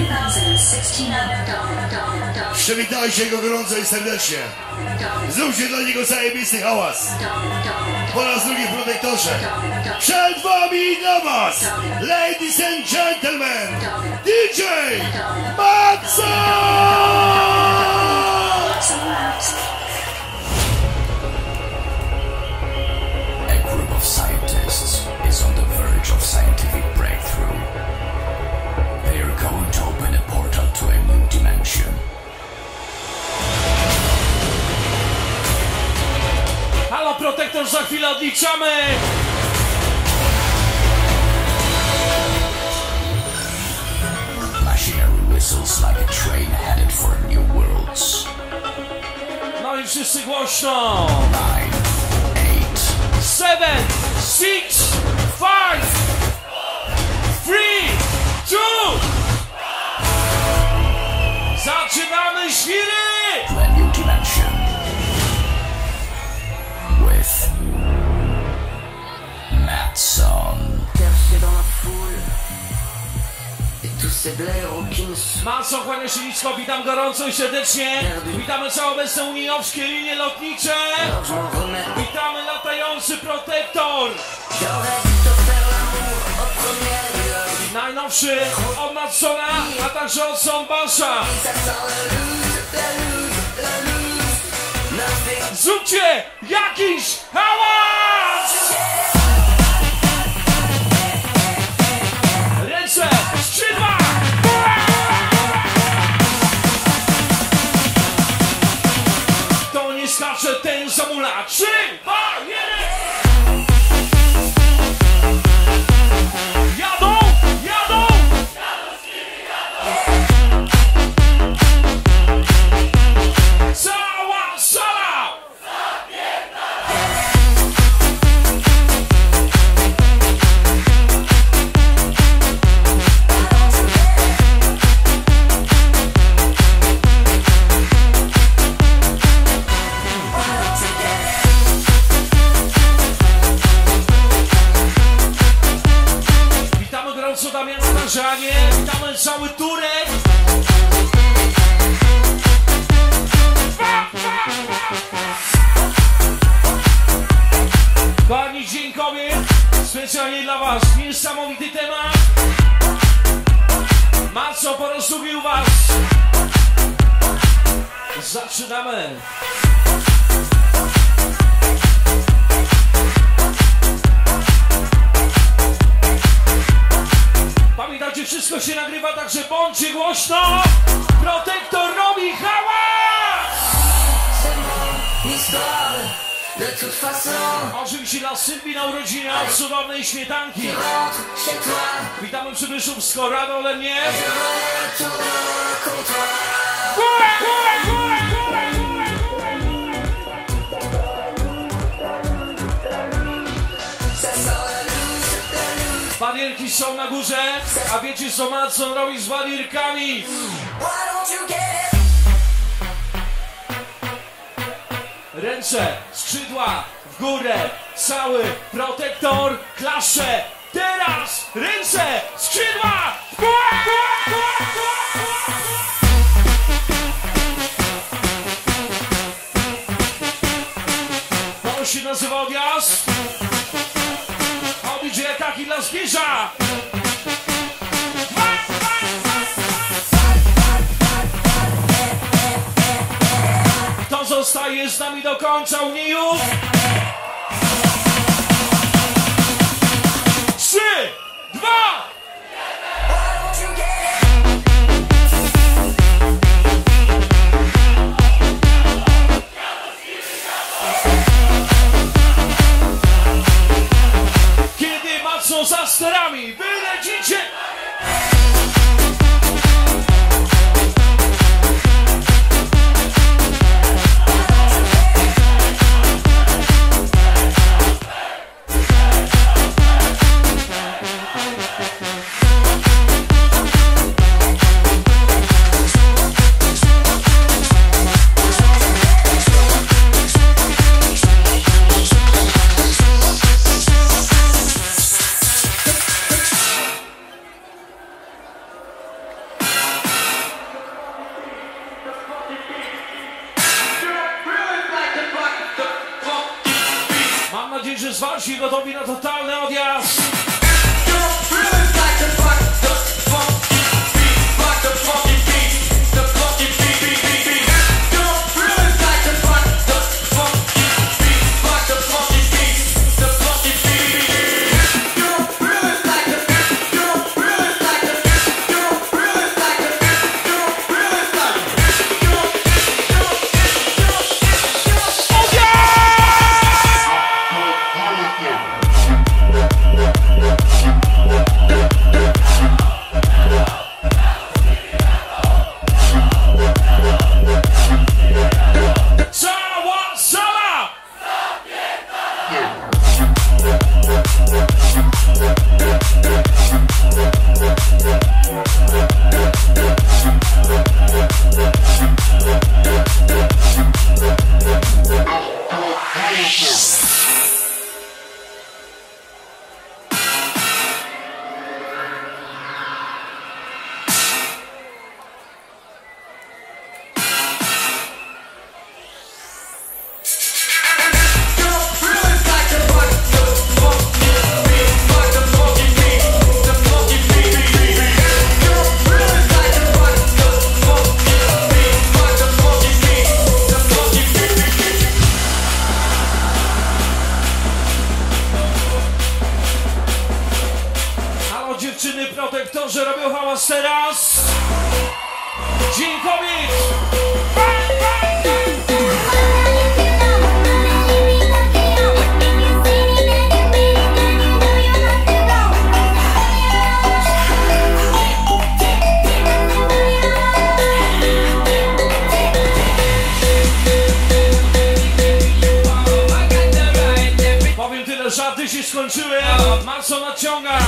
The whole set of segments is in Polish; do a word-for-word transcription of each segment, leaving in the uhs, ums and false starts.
Przywitajcie go gorąco i serdecznie. Zróbcie dla niego zajebisty hałas. Po raz drugi w Protektorze. Przed wami i dla was, ladies and gentlemen, D J Matzo! A group of scientists is on the verge of scientific breakthrough. They are going to open a portal to a new dimension. Halo, Protektor, za chwilę odliczamy! Machinery whistles like a train headed for new worlds. No i wszyscy głośno! Nine, eight, Seven, six, five, three, two. Zaczynamy świry! to a new dimension. With Matson. Matson, kłania się nisko, witam gorąco i serdecznie. Witamy całe obecne unijowskie linie lotnicze. Witamy latający Protektor. Najnowszy od Matsona, a także od Sonbasza. Zróbcie jakiś hałas! Ręce, skrzydła! To nie skacze, ten zamula. Trzy, dwa, jeden! Jadą, jadą! Cała sala! Witamy gorąco Damiana na Żanie, witamy cały Turek. Kochani, Dzień Kobiet, specjalnie dla was niesamowity temat. Matson porozumieł was. Zaczynamy. Pamiętajcie, wszystko się nagrywa, także bądźcie głośno. Protektor robi hałas! Oczywiście dla Sylwii na urodzinie od cudownej śmietanki. Witamy Przybyszówsko, rado ode mnie. Górę, górę, górę, górę, górę. Barierki są na górze, a wiecie co Matson robi z barierkami? Ręce, skrzydła, w górę, cały Protektor, klasze. Teraz ręce, skrzydła, w górę, górę, górę, górę. To się nazywa odjazd. Odjdzie jak dla zbliża. To zostaje z nami do końca Unijów. Trzy, dwa. Kiedy Matson za sterami, wylecicie. zwarci, gotowi na totalny odjazd. Dziewczyny protektorzy robią hałas teraz. Dzień kobiet. Powiem tyle, żarty się skończyły. Marco nadciąga.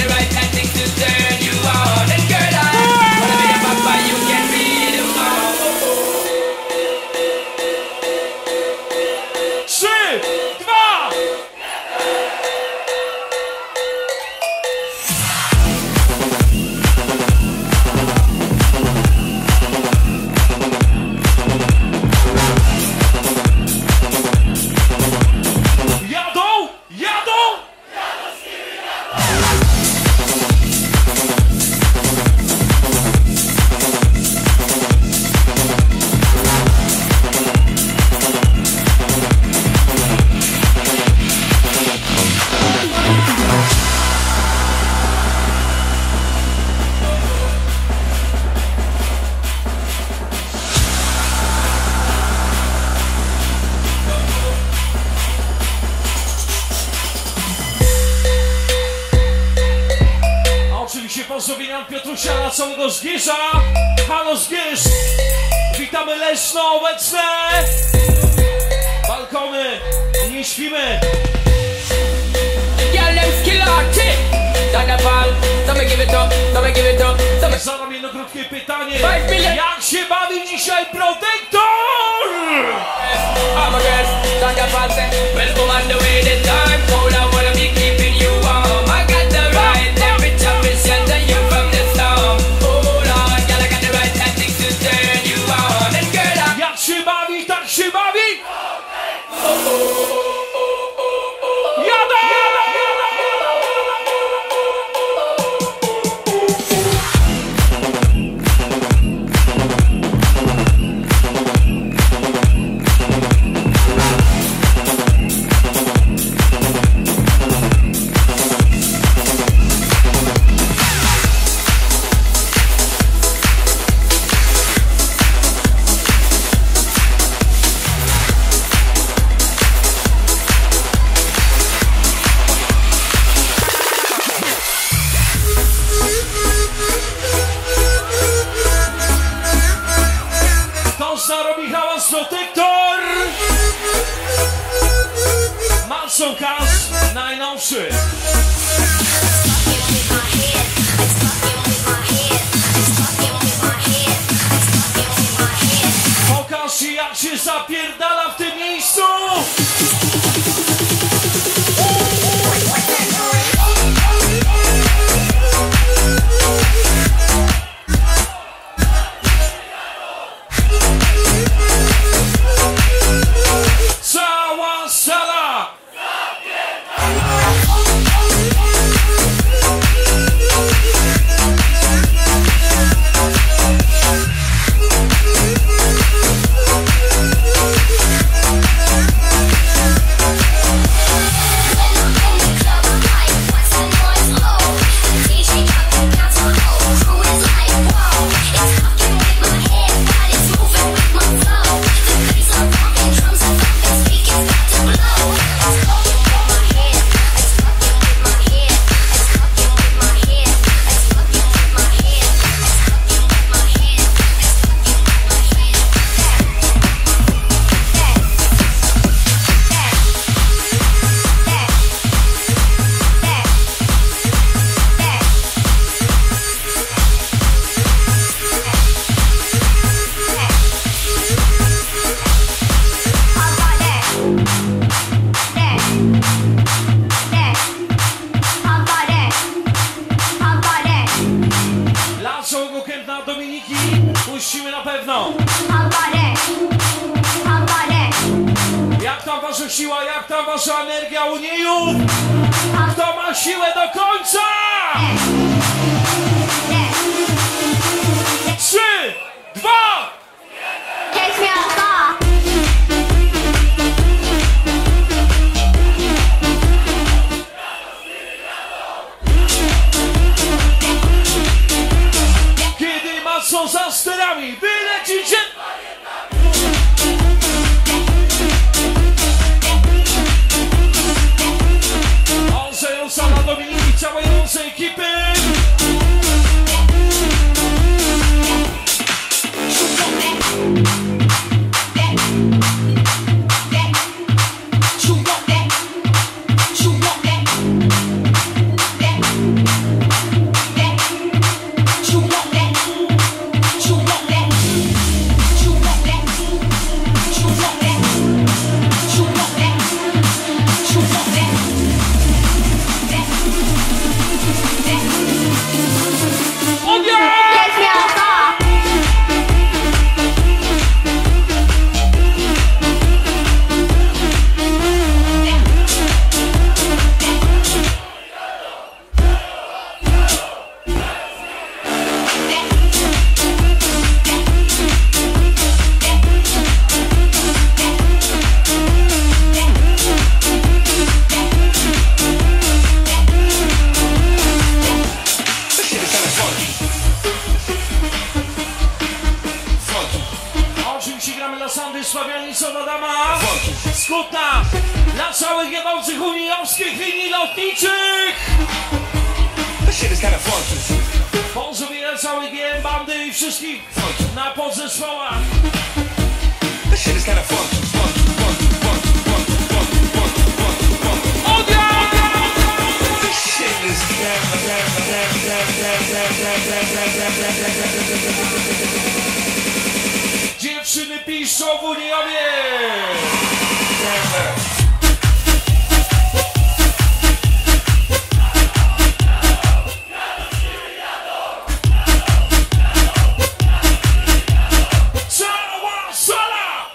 Trzy, dwa. Jadą, jadą. Oczywiście pozdrowienia od Piotrusia, całego Zgierza. Halo Zgierz! Witamy Leszno obecne! Balkony, nie śpimy! Zadam jedno krótkie pytanie. Jak się bawi dzisiaj Protektor? Jak się bawi, tak się bawi! Jadę! Robi hałas Protektor. Marson Kas najnowszy. Pokaż się, jak się zapierdala w tym miejscu. Cała sala! pewno. Jak tam wasza siła, jak tam wasza energia Unijów? Kto ma siłę do końca? Trzy, dwa, kiedy Matson za sterami, wylecicie. Sala Dominiki, całej mocnej ekipy. Skutna dla całych jedzących unijowskich linii lotniczych. Pozdrowienia całej G M bandy i wszystkich na podzespołach. Dziewczyny piszczą w Unijowie. Cała sala!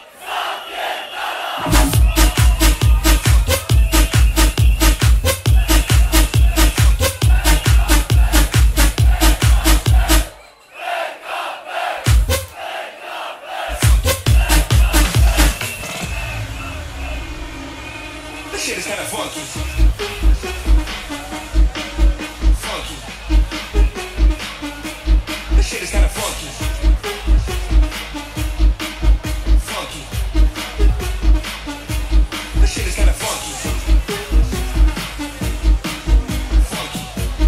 Shit is kinda funky. Funky. This shit is kinda funky. Funky. This shit is kinda funky. Funky.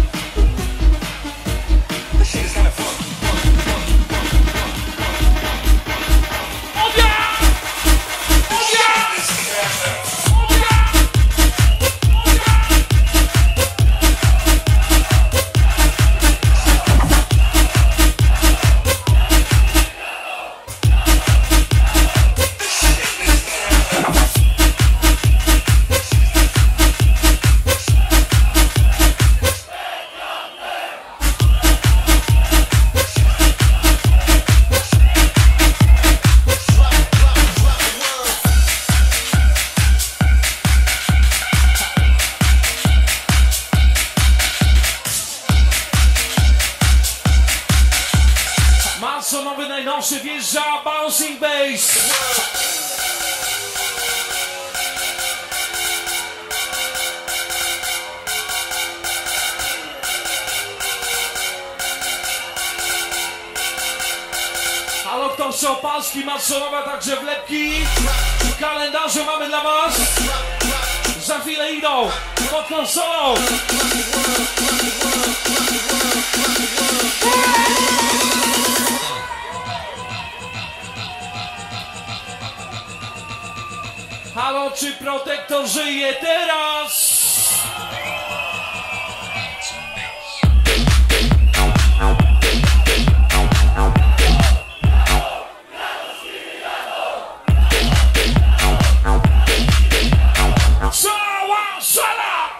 This shit is kinda funky. Funky, funky, funky, funky, funky. Oh yeah! Oh yeah! This shit is kinda Matson nowy najnowszy wjeżdża Bouncing Bass. Halo, kto chce opaski Matsonowe, także wlepki. W kalendarzu mamy dla was. Za chwilę idą pod konsolą. Halo, czy Protektor żyje teraz? Cała sala!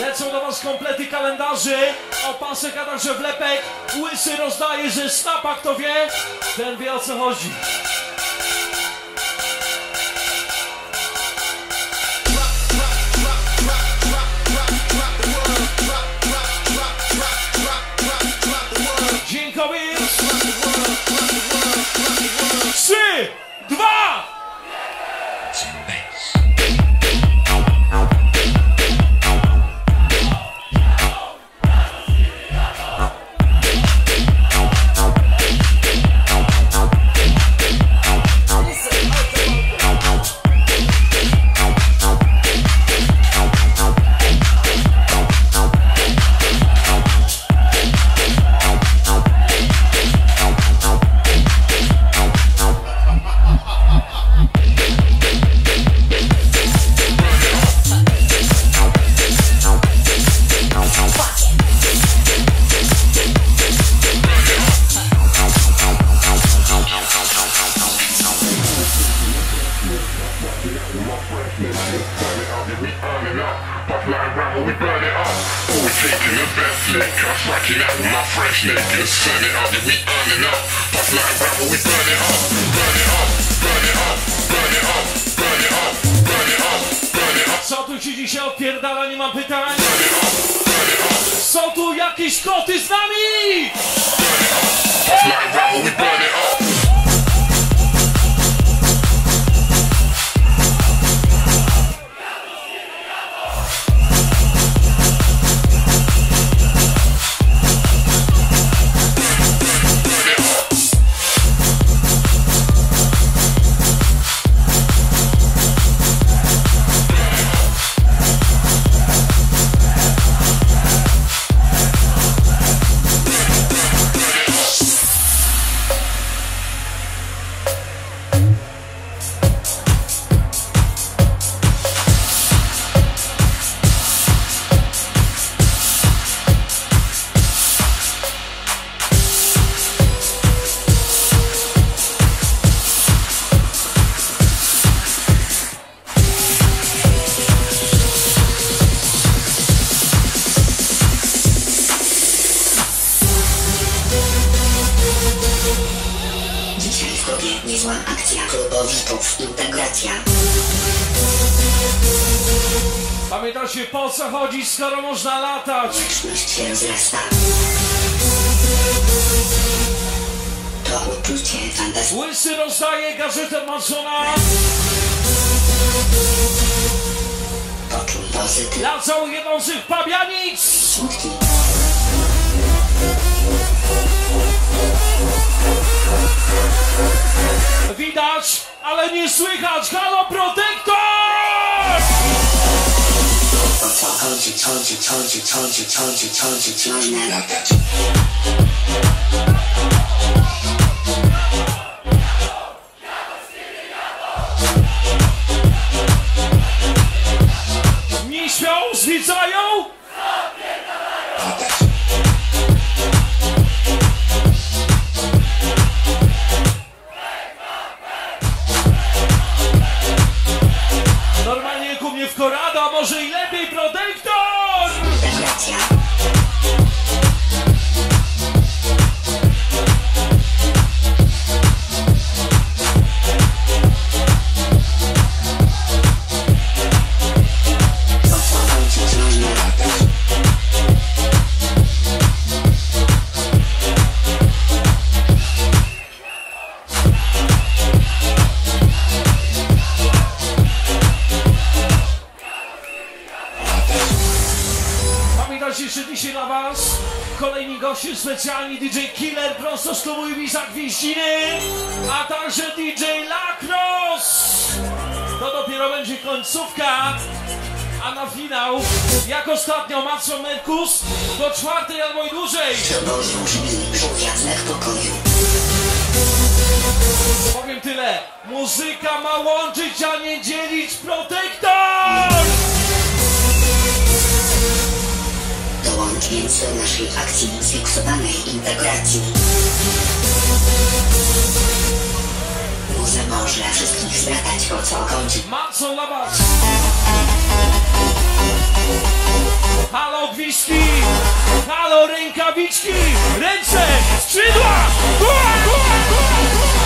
Lecą do was komplety kalendarzy, opasek, a także wlepek. Łysy rozdaje, że snapa, kto wie, ten wie, o co chodzi. Dziękuję. Trzy, dwa. Co tu się dzisiaj odpierdala, nie mam pytań? Są tu jakieś koty z nami! Niezła akcja klubowików, integracja. Pamiętacie, po co chodzi, skoro można latać? Łączność się wzrasta. To uczucie fantastyczne. Łysy rozdaje gazetę Mansona. Poczuł pozytyw. Dla całujebących pabianic. Smutki. Widać, ale nie słychać. Halo, Protektor! O co chodzi, chodzi, chodzi, chodzi, chodzi, chodzi, można latać. Nie śpią, zwiedzają? Latać. Normalnie ku mnie w korada, może i lepiej, Protektor! Integracja. O co chodzi, można latać. Pamiętajcie, jeszcze dzisiaj dla was kolejni goście specjalni, D J Killer prosto z klubu Ibiza Gwieździny, a także D J Lacrosse. To dopiero będzie końcówka, a na finał, jak ostatnio Macho Merkus, do czwartej albo i dłużej. Bożą brzmi żółwiaczek pokoju. Powiem tyle, muzyka ma łączyć, a nie dzielić, Protektor! Dołącz więc do naszej akcji zfiksowanej integracji. Muza może wszystkich zdradzać, o co chodzi. Maco dla was! Halo gwizdki, halo rękawiczki, ręce, skrzydła, góra, góra, góra.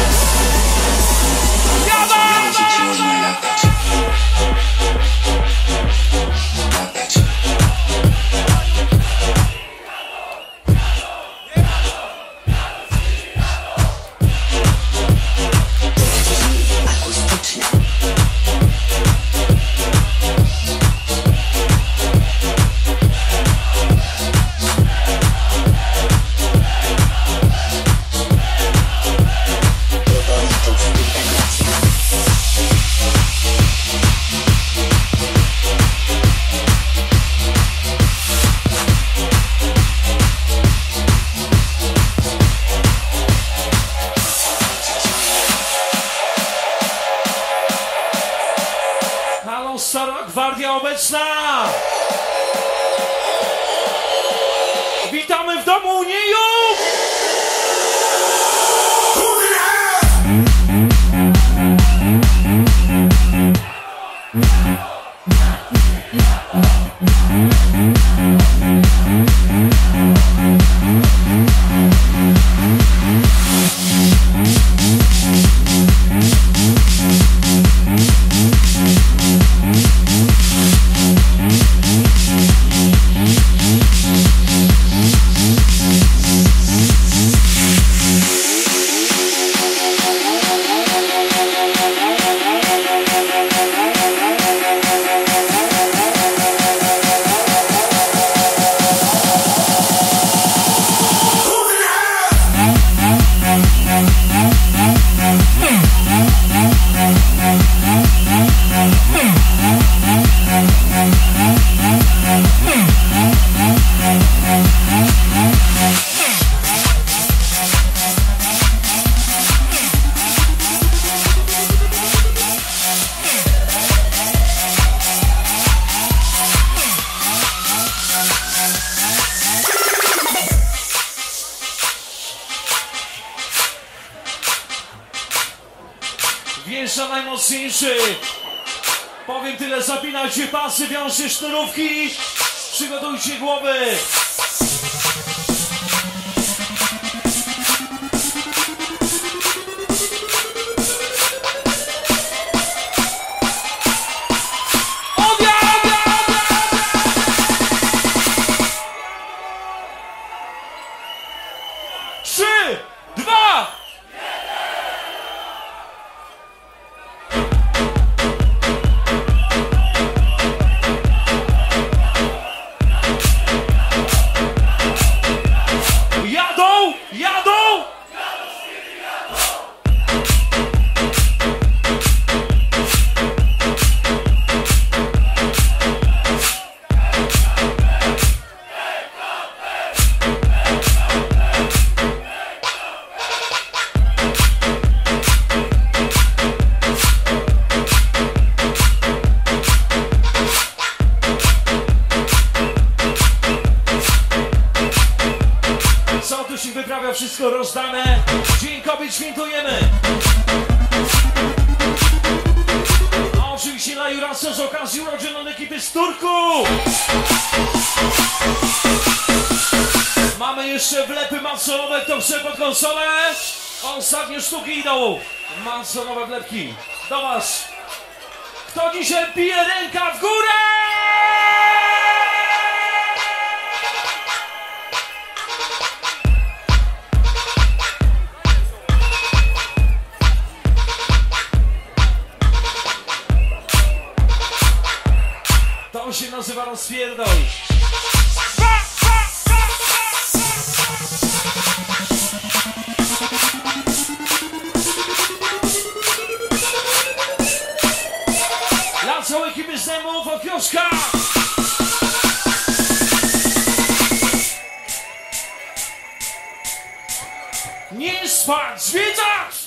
Stara gwardia obecna! Witamy w domu Unieju! Wjeżdża najmocniejszy. Powiem tyle, zapinajcie pasy, wiążcie sznurówki, przygotujcie głowy. Trzy, dwa, jadą, jadą! Co tu się wyprawia, wszystko rozdane. Dzień Kobiet świętujemy. A oczywiście na Jurasa z okazji urodzin ekipy z Turku. Mamy jeszcze wlepy masonowe, kto chce pod konsolę. Ostatnie sztuki idą. Masonowe wlepki. Do was. Kto dzisiaj pije, ręka w górę? To się nazywa rozpierdol. Dla całej ekipy z Dębów od Pioszka. Nie spać, zwiedzać!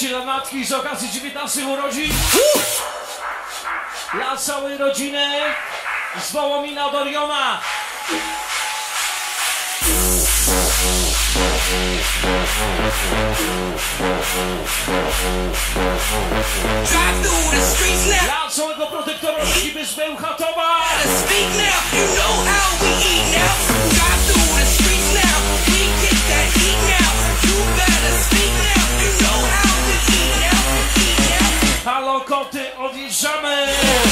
Oczywiście dla matki z okazji dziewiętnastych urodzin. Dla całej rodziny z Wołomina do Riona. Dla całego protektora ekipy z Bełchatowa. Halo koty, odjeżdżamy!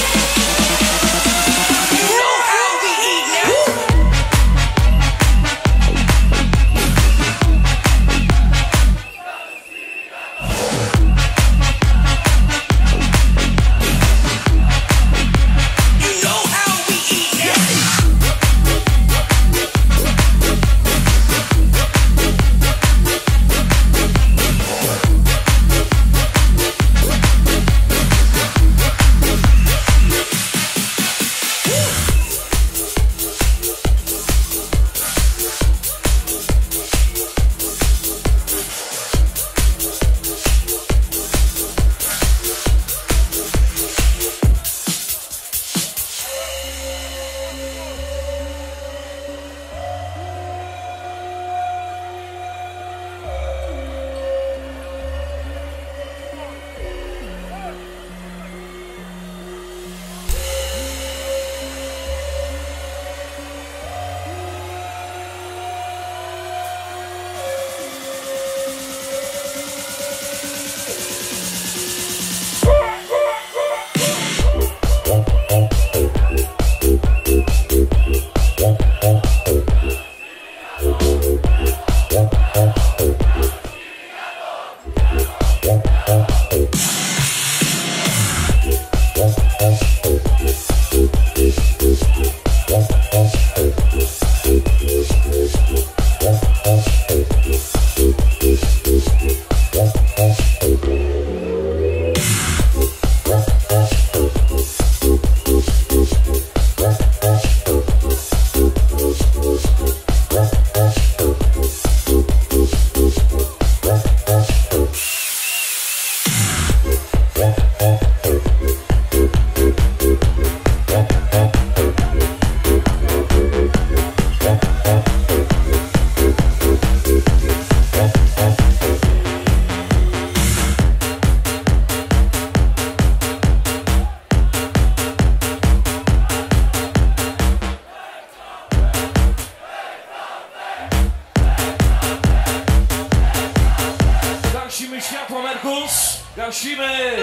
Gasimy!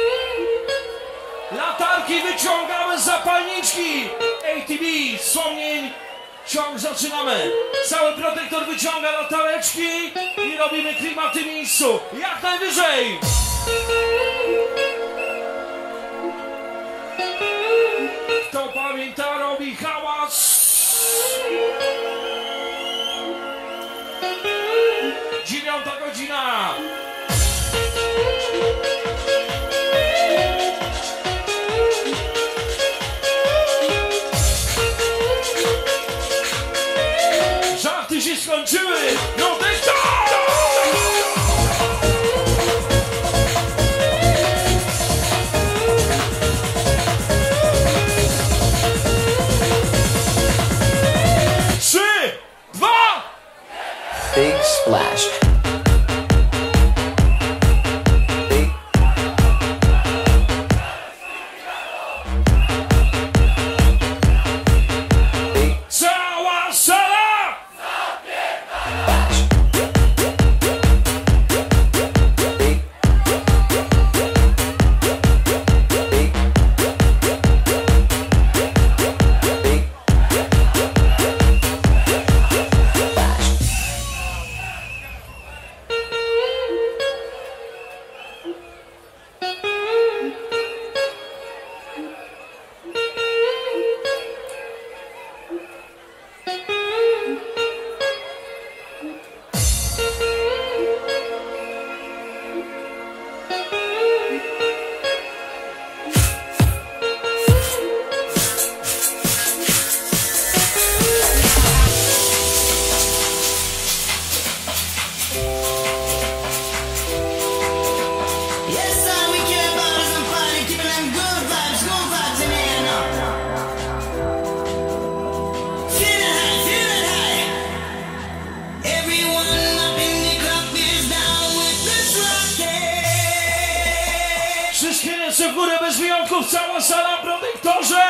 Latarki wyciągamy, zapalniczki! A T B, wspomnień, ciąg zaczynamy. Cały protektor wyciąga latareczki i robimy klimat w tym miejscu. Jak najwyżej! Kto pamięta, robi hałas! Dziewiąta godzina! Żarty się skończyły! No też to! Trzy, dwa! Big splash. ręce w górę bez wyjątków, cała sala Protektorze!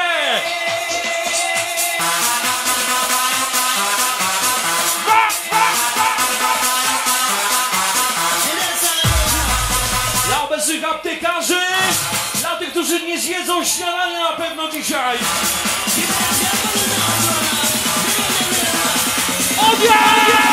Dla obecnych aptekarzy, dla tych, którzy nie zjedzą śniadania na pewno dzisiaj. Obiad!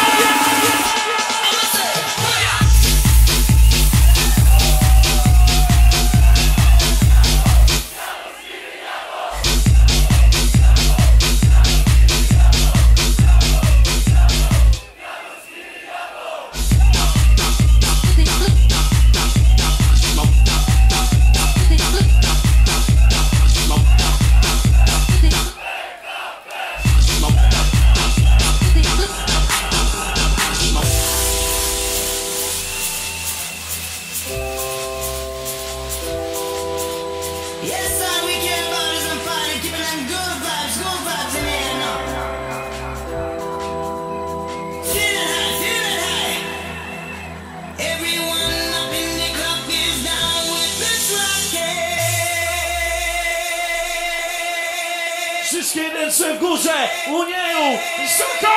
Wszystkie ręce w górze, Unieju, Soko!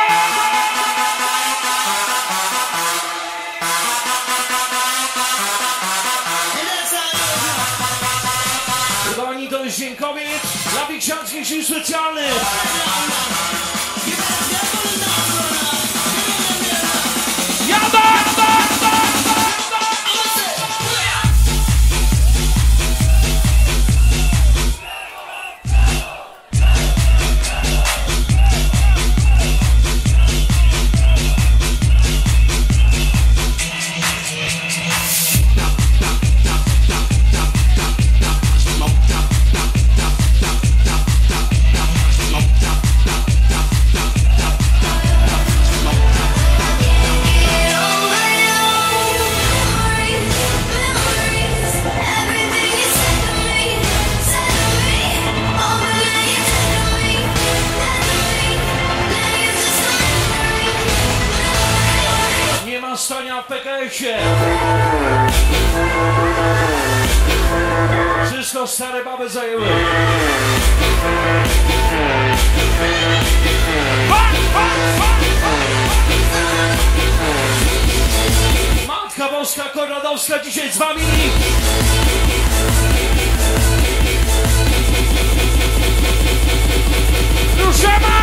Kochani, to jest Dzień Kobiet dla Wiksianskich Sił Specjalnych. Jada! Stania w P K S-ie. Wszystko stare baby zajęły. Matka Boska Konradowska dzisiaj z wami. Ruszamy!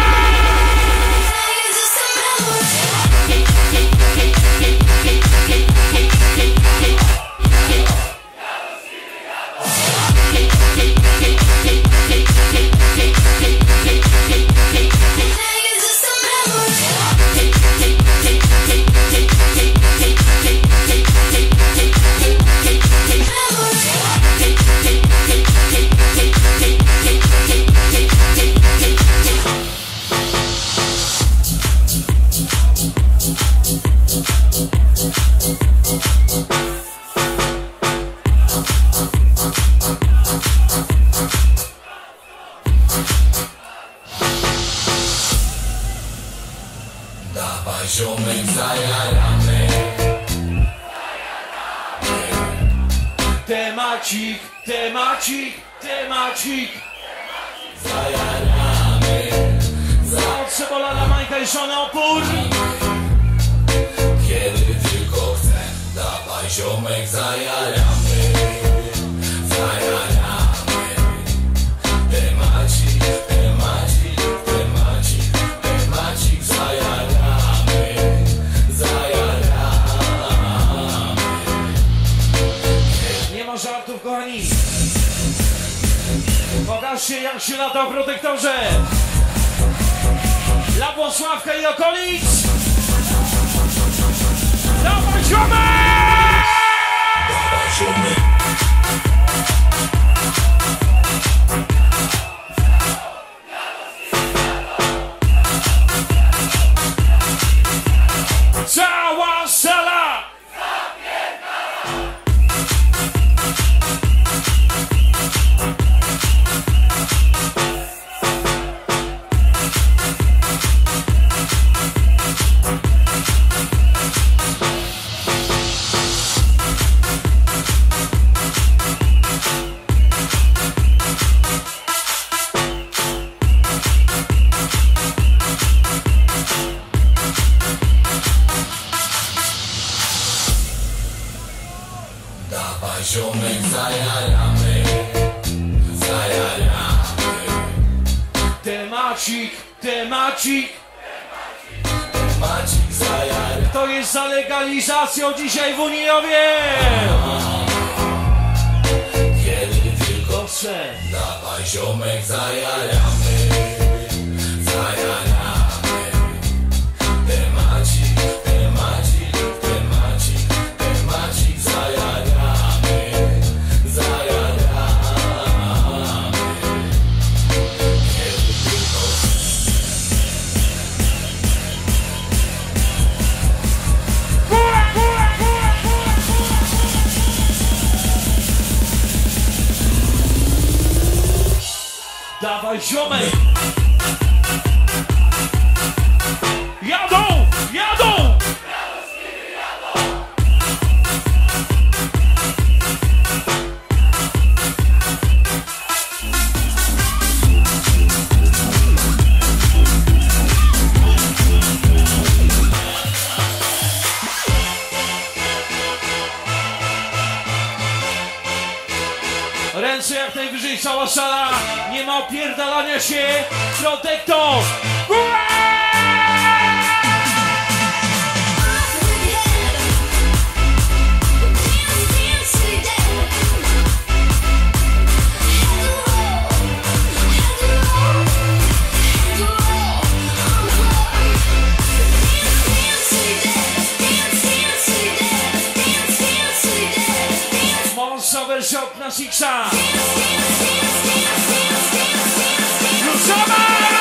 Dawaj ziomek, zajaramy. Temacik, temacik, temacik. Zajaramy. Od Cebola na Majka i Szony opór. Kiedy tylko chcę. Dawaj ziomek, zajaramy. Zajaramy. Temacik, temacik, temacik, temacik. Zajaramy. Zajaramy. Nie ma żartów, kochani. Pokażcie, jak się lata w Protektorze. Dla Włocławka i okolic. Dawaj ziomek! Dawaj ziomek. Cała sala! Dawaj ziomek, zajaramy, zajaramy. Temacik, temacik. Temacik zajaramy. To jest za legalizacją dzisiaj w Uniowie. Kiedy tylko Proszę. dawaj ziomek, zajaramy, zajaramy. Temacik, temacik, temacik, temacik, zajaramy, zajaramy. Kiedy tylko Dawaj ziomek. Jadą, jadą. Ręce jak najwyżej, cała sala. Nie ma opierdalania się. Protektor. Mocna wersja od Nasixa. Ruszamy!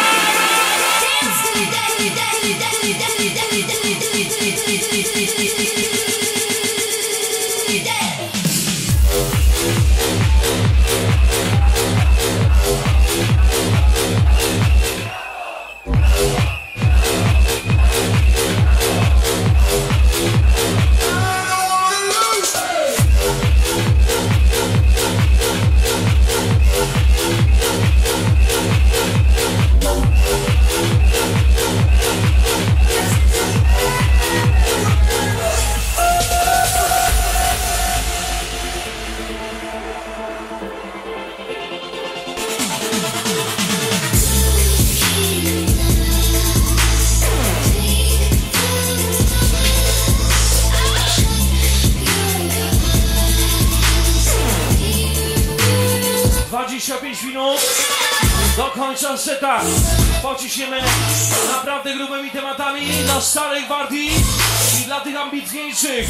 dwadzieścia pięć minut do końca seta. Pociśniemy naprawdę grubymi tematami dla starej gwardii i dla tych ambitniejszych.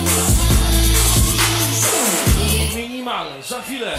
Minimal, za chwilę.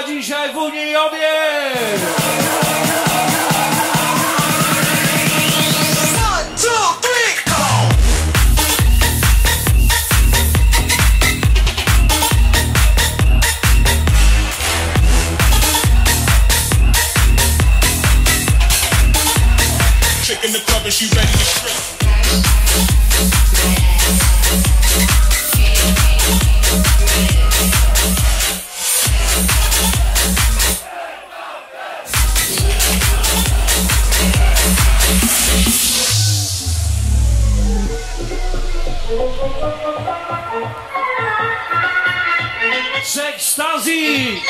dzisiaj w Uniejowie! In the club and she ready to strip. Sekstazy!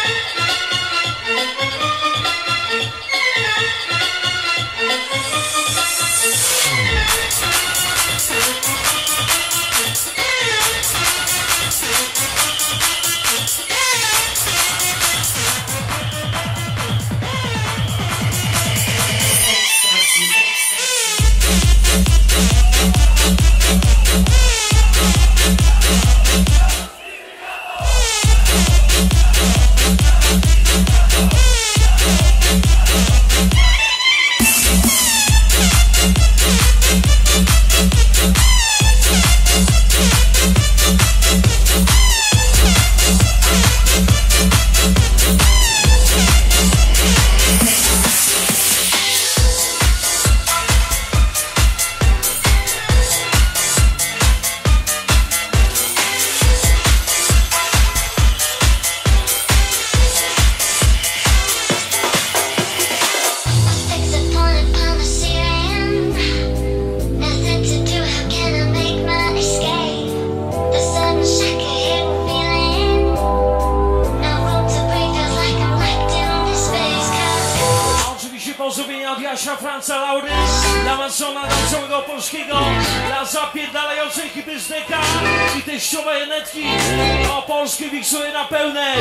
Franca Laury, dla Mansona, dla całego polskiego, dla zapierdalającej ekipy z D K i teściowej Enetki, o Polskę wiksuje na pełnej.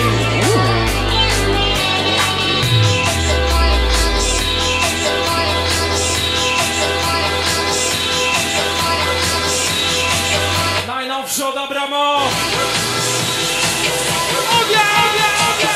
Najnowszy od Abramo. Ognia, ognia, ognia!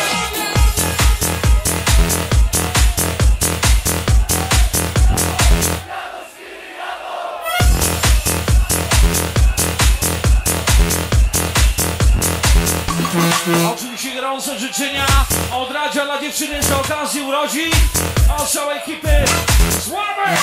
Oczywiście gorące życzenia od Radzia dla dziewczyny z okazji urodzin, od całej ekipy Sławy!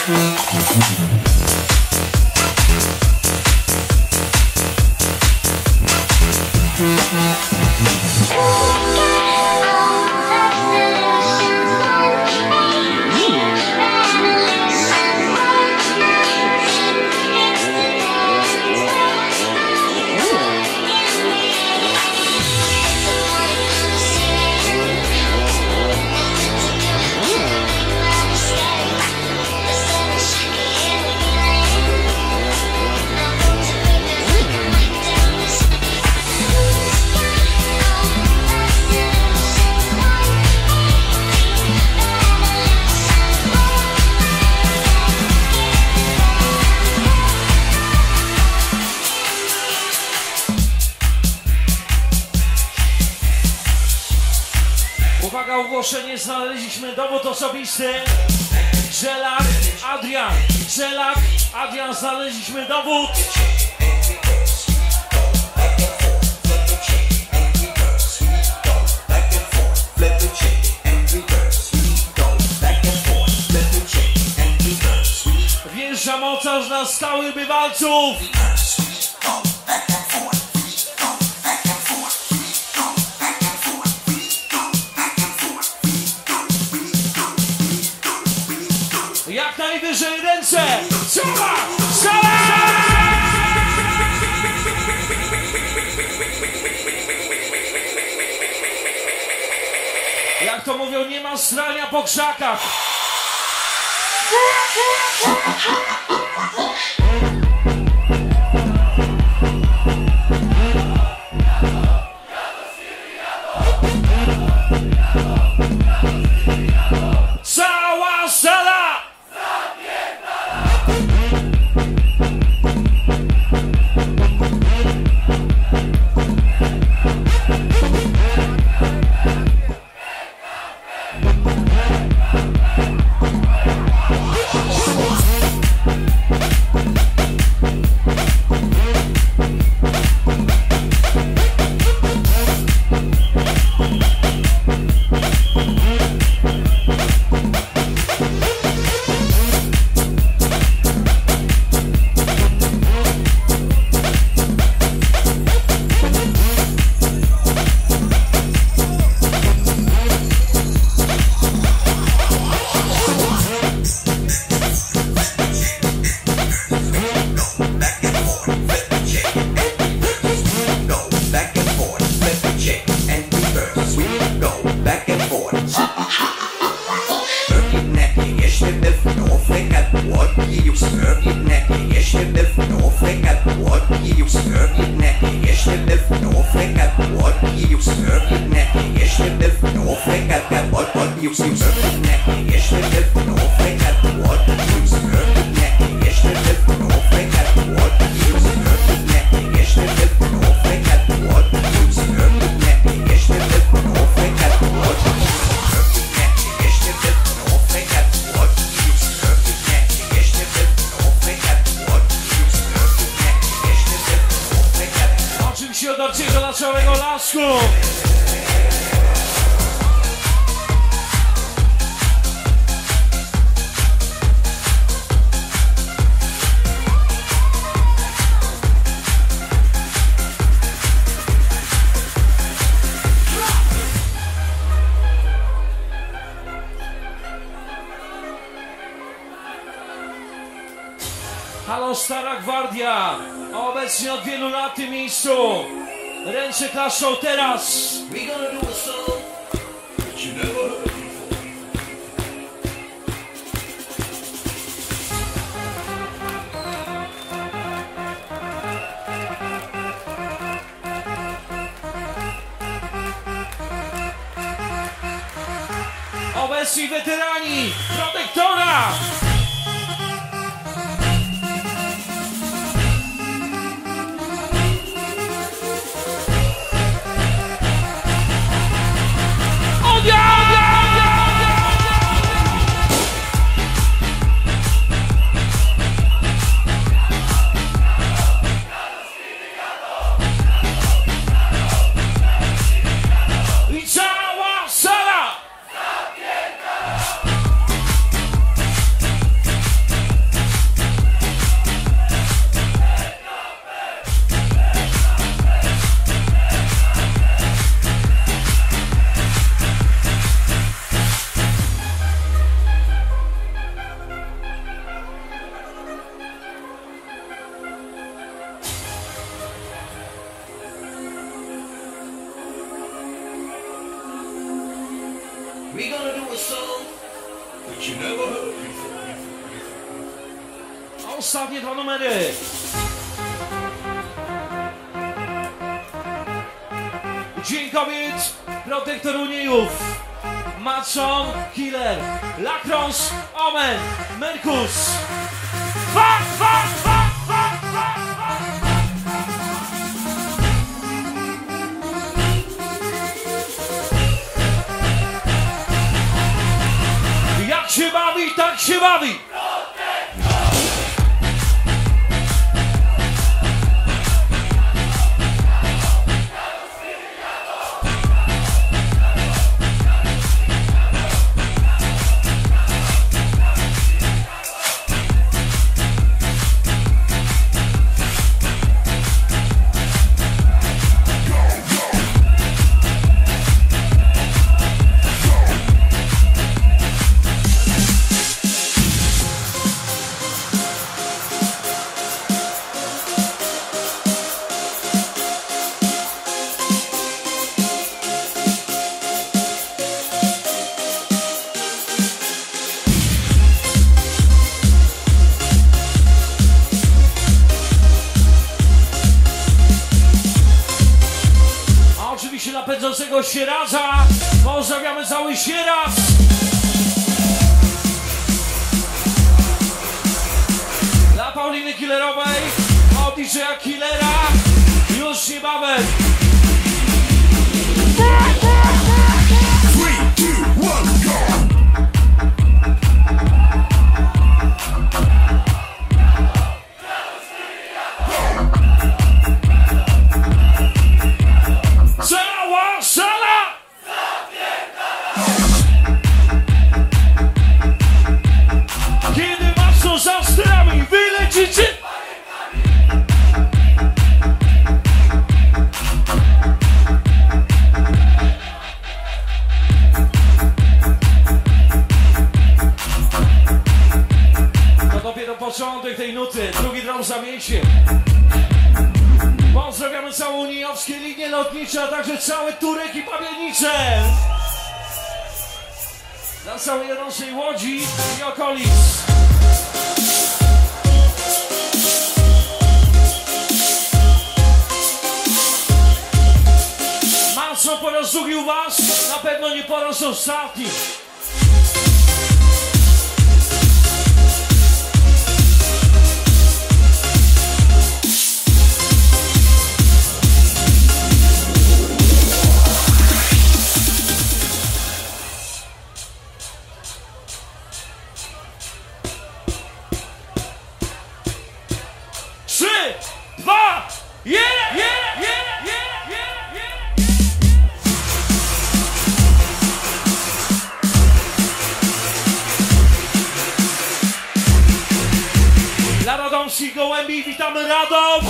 Uwaga, ogłoszenie, znaleźliśmy dowód osobisty. Żelak, Adrian. Żelak, Adrian, znaleźliśmy dowód. Wjeżdża mocarz na stałych bywalców. Jak najwyżej ręce! Strzała! Strzała! Jak to mówią, nie ma strania po krzakach. Cała sala! Oczywiście od Arciego dla całego lasku. Halo Stara Gwardia, obecnie od wielu lat w tym miejscu. Ręce klaszczą teraz. We gonna do a song that you never heard before. Obecni weterani Protektora. I cała sala! We gonna do a song that you never heard before. Ostatnie dwa numery. Dzień kobiet, Protektor Uniejów. Matson, Killer, Lacros, Omen, Merkus. Fa, fa, fa, fa, fa, fa. Jak się bawi, tak się bawi. Dla pędzącego Sieradza pozdrawiamy cały Sieradz. Dla Pauliny Killerowej od D J Killera już niebawem. three, two, one, go! Cała sala! Kiedy mocno za sterami wylecicie, to dopiero początek tej nuty, drugi drum zamieńcie. Pozdrawiamy całą unijowskie linie lotnicze, a także całe Turek i Pabianice. Dla całej Jarosłej Łodzi i okolic. Na pewno nie po raz ostatni. Trzy, dwa, jeden, jeden, jeden, jeden, jeden. Dla radomskich gołębi witamy Radom!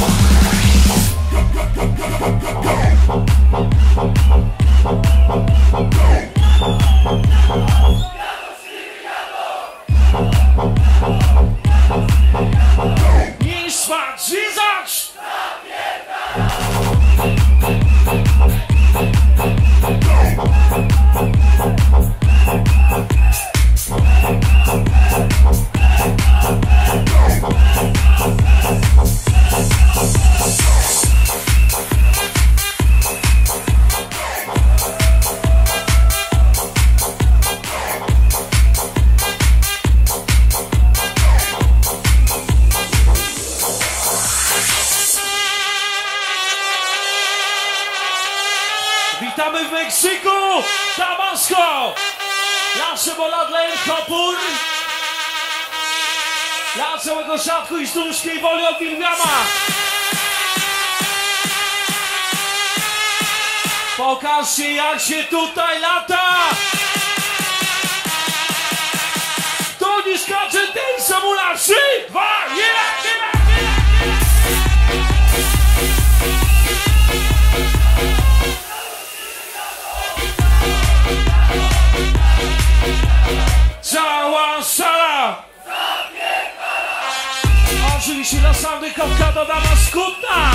Nie spać, zizać! Witamy w Meksyku, Tabasco! Dla Szebola, dla Chopur! Dla całego Szatku i Stuńskiej Woli od Williama! Pokażcie, jak się tutaj lata! To nie skacze ten samula! Trzy, dwa, jeden, jeden! Cała sala! Oczywiście dla samych Kawkada dama skutna!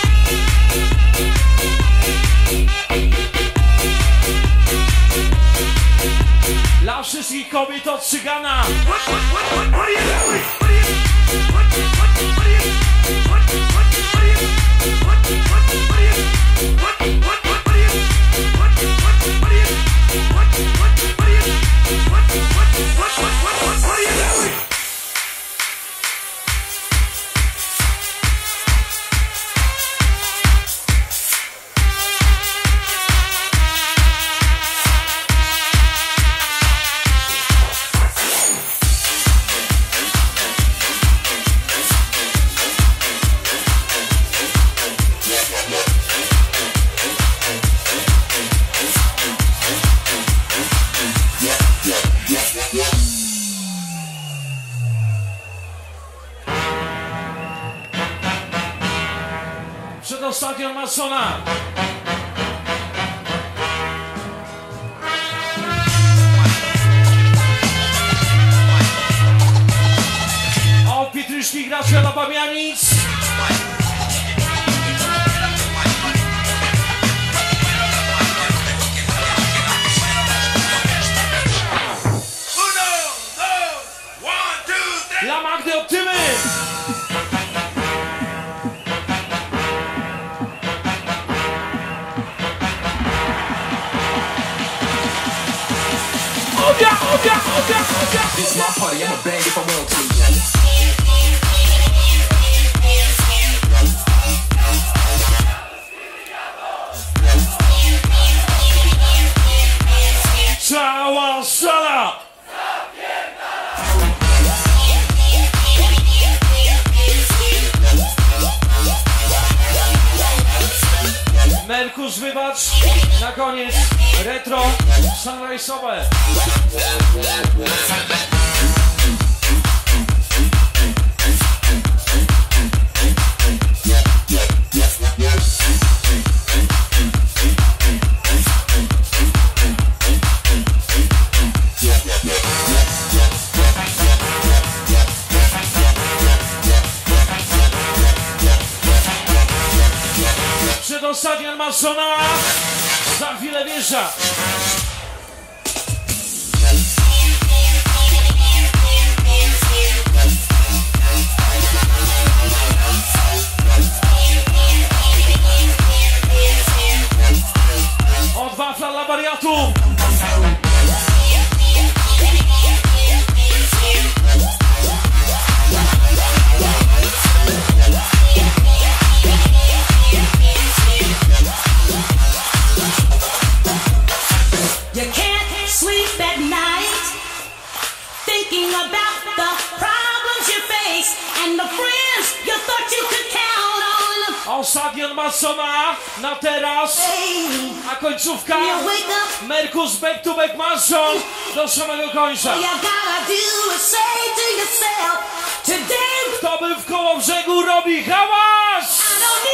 Dla wszystkich kobiet od Cygana! Przedostatnia Masona. Od Pietryszki gracze dla Pamianic. Dla Magdy Optymy. This my party, I'ma bang if I want to. Cała sala! Merkus, wybacz, na koniec retro sunrise'owe. Przedostatnia Masona za chwilę wjeżdża. Od wafla dla wariatów. Stadion Massona na teraz, a końcówka Merkus back to back Masson do samego końca. Kto by w koło brzegu robi hałas?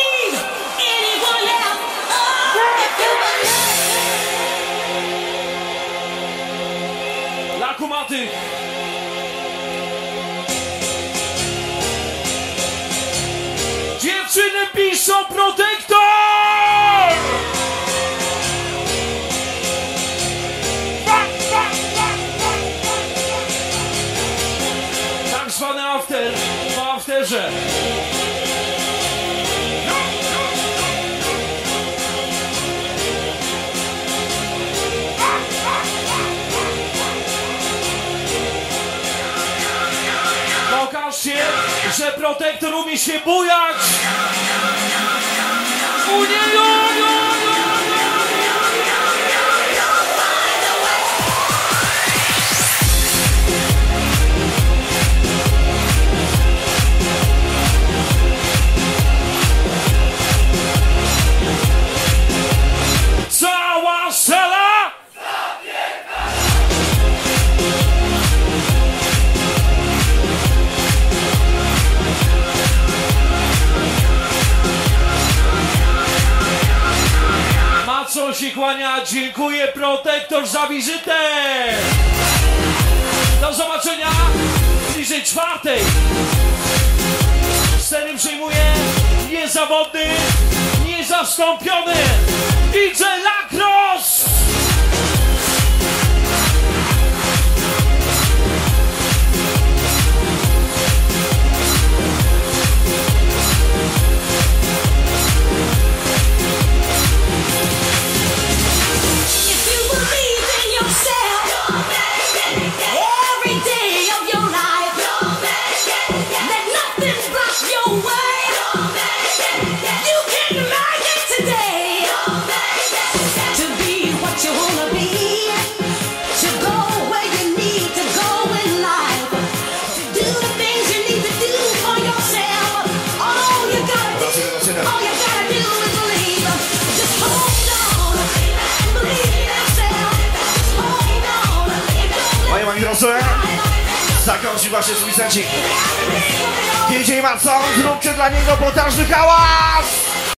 Dla kumatych. Dziewczyny piszą protektor! Tak zwany after po afterze. Pokażcie, że protektor umie się bujać! Unieju! Cała sala! Co się kłania, dziękuję protektor za wizytę. Do zobaczenia bliżej czwartej. Sceny przejmuje niezawodny, niezastąpiony D J Lacrosse. Zakończyła się swój secik. D J Masson, zróbcie dla niego potężny hałas!